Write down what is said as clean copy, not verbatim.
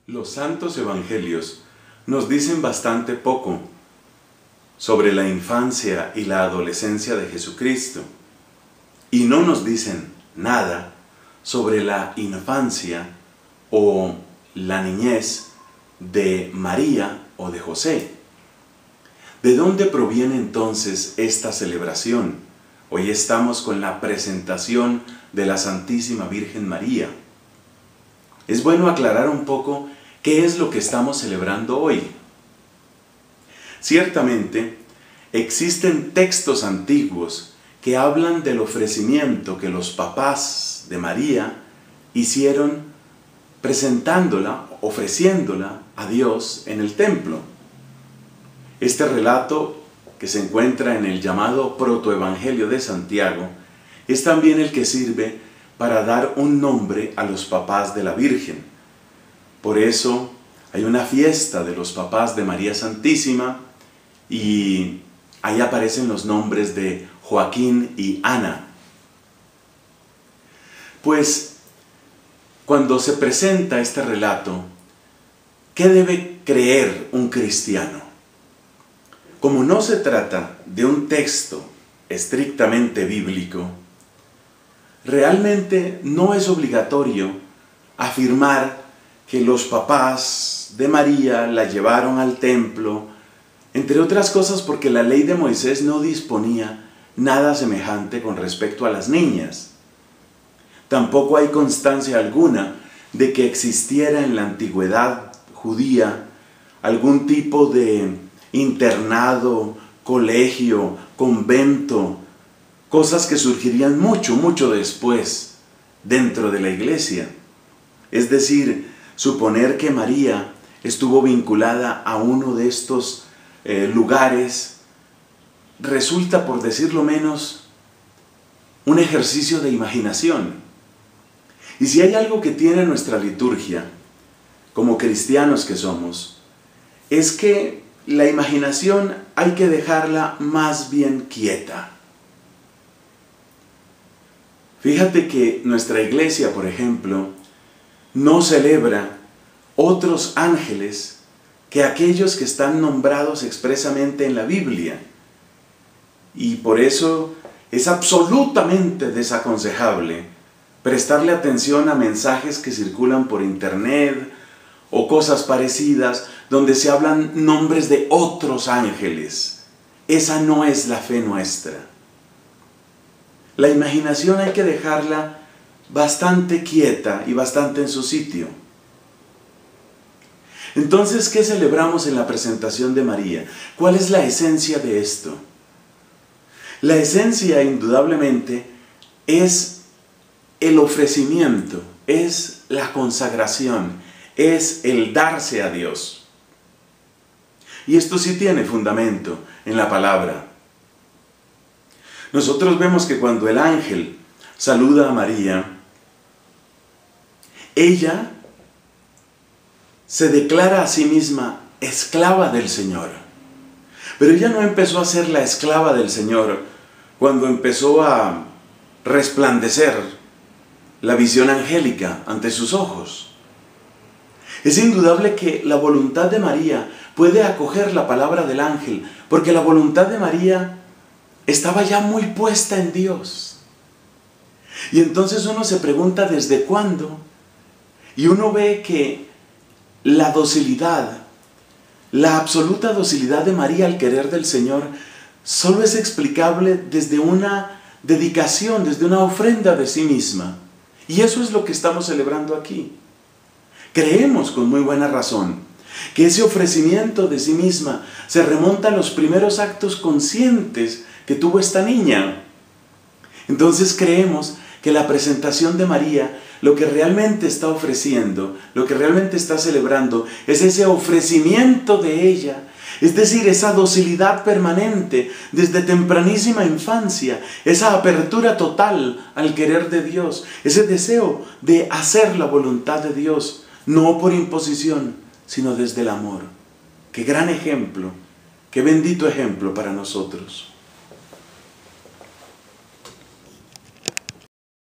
Los santos evangelios nos dicen bastante poco sobre la infancia y la adolescencia de Jesucristo, y no nos dicen nada sobre la infancia o la niñez de María o de José. ¿De dónde proviene entonces esta celebración? Hoy estamos con la presentación de la Santísima Virgen María. Es bueno aclarar un poco qué es lo que estamos celebrando hoy. Ciertamente, existen textos antiguos que hablan del ofrecimiento que los papás de María hicieron presentándola, ofreciéndola a Dios en el templo. Este relato, que se encuentra en el llamado Protoevangelio de Santiago, es también el que sirve para dar un nombre a los papás de la Virgen. Por eso hay una fiesta de los papás de María Santísima y ahí aparecen los nombres de Joaquín y Ana. Pues cuando se presenta este relato, ¿qué debe creer un cristiano? Como no se trata de un texto estrictamente bíblico, realmente no es obligatorio afirmar que los papás de María la llevaron al templo, entre otras cosas porque la ley de Moisés no disponía nada semejante con respecto a las niñas. Tampoco hay constancia alguna de que existiera en la antigüedad judía algún tipo de internado, colegio, convento, cosas que surgirían mucho después dentro de la iglesia. Es decir, suponer que María estuvo vinculada a uno de estos lugares resulta, por decirlo menos, un ejercicio de imaginación. Y si hay algo que tiene nuestra liturgia, como cristianos que somos, es que la imaginación hay que dejarla más bien quieta. Fíjate que nuestra iglesia, por ejemplo, no celebra otros ángeles que aquellos que están nombrados expresamente en la Biblia. Y por eso es absolutamente desaconsejable prestarle atención a mensajes que circulan por internet o cosas parecidas donde se hablan nombres de otros ángeles. Esa no es la fe nuestra. La imaginación hay que dejarla bastante quieta y bastante en su sitio. Entonces, ¿qué celebramos en la presentación de María? ¿Cuál es la esencia de esto? La esencia, indudablemente, es el ofrecimiento, es la consagración, es el darse a Dios. Y esto sí tiene fundamento en la palabra. Nosotros vemos que cuando el ángel saluda a María, ella se declara a sí misma esclava del Señor. Pero ella no empezó a ser la esclava del Señor cuando empezó a resplandecer la visión angélica ante sus ojos. Es indudable que la voluntad de María puede acoger la palabra del ángel, porque la voluntad de María estaba ya muy puesta en Dios. Y entonces uno se pregunta ¿desde cuándo? Y uno ve que la docilidad, la absoluta docilidad de María al querer del Señor, solo es explicable desde una dedicación, desde una ofrenda de sí misma. Y eso es lo que estamos celebrando aquí. Creemos con muy buena razón que ese ofrecimiento de sí misma se remonta a los primeros actos conscientes que tuvo esta niña. Entonces creemos que la presentación de María, lo que realmente está ofreciendo, lo que realmente está celebrando, es ese ofrecimiento de ella, es decir, esa docilidad permanente desde tempranísima infancia, esa apertura total al querer de Dios, ese deseo de hacer la voluntad de Dios, no por imposición, sino desde el amor. Qué gran ejemplo, qué bendito ejemplo para nosotros.